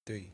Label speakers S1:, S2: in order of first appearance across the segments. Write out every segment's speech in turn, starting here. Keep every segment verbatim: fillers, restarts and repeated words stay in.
S1: three.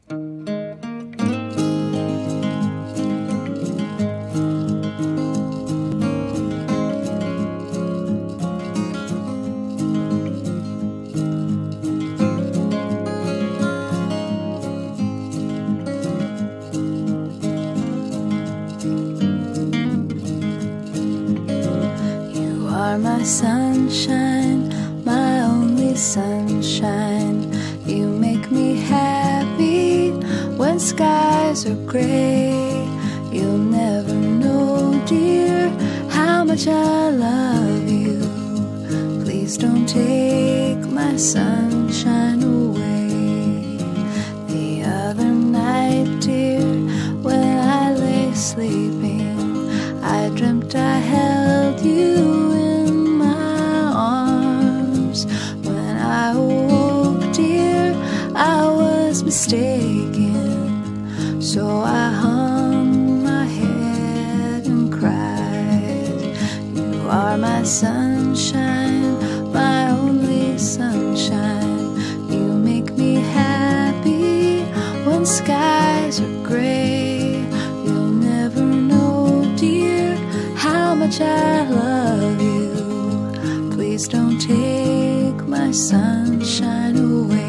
S2: You are my sunshine, my only sunshine. You make me happy when skies are gray. You'll never know, dear, how much I love you. Please don't take my sunshine away. The other night, dear, when I lay sleeping, I dreamt I held you in my arms. When I awoke, dear, I was mistaken, so I hung my head and cried. You are my sunshine, my only sunshine. You make me happy when skies are gray. You'll never know, dear, how much I love you. Please don't take my sunshine away.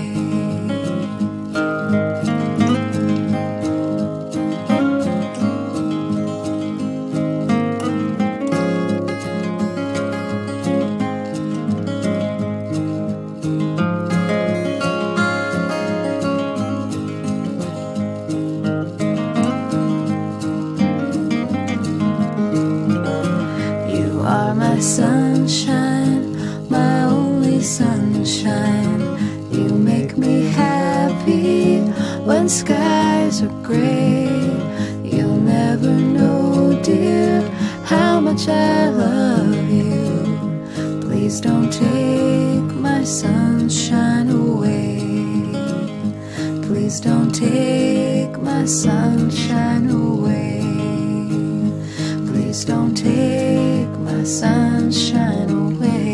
S2: You are my sunshine, my only sunshine. You make me happy when skies are gray. You'll never know, dear, how much I love you. Please don't take my sunshine away. Please don't take my sunshine away. Please don't take my sunshine away.